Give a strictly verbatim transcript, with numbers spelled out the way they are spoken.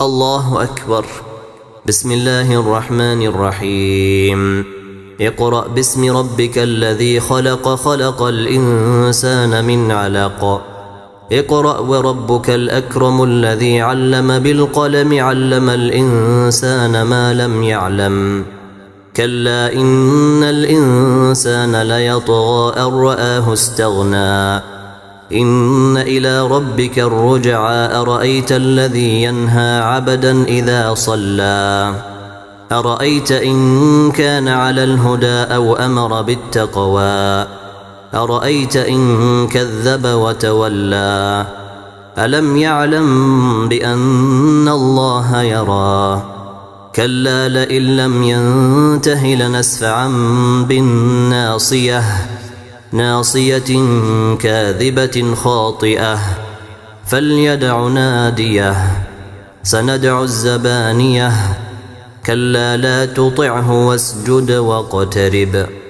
الله أكبر. بسم الله الرحمن الرحيم. اقرأ باسم ربك الذي خلق خلق الإنسان من علق. اقرأ وربك الأكرم الذي علم بالقلم علم الإنسان ما لم يعلم. كلا إن الإنسان ليطغى أن رآه استغنى. إن إلى ربك الرجعى. أرأيت الذي ينهى عبدا إذا صلى. أرأيت إن كان على الهدى أو أمر بالتقوى. أرأيت إن كذب وتولى. ألم يعلم بأن الله يرى. كلا لئن لم ينته لنسفعا بالناصية. ناصية كاذبة خاطئة. فليدع ناديه. سندع الزبانية. كلا لا تطعه واسجد واقترب.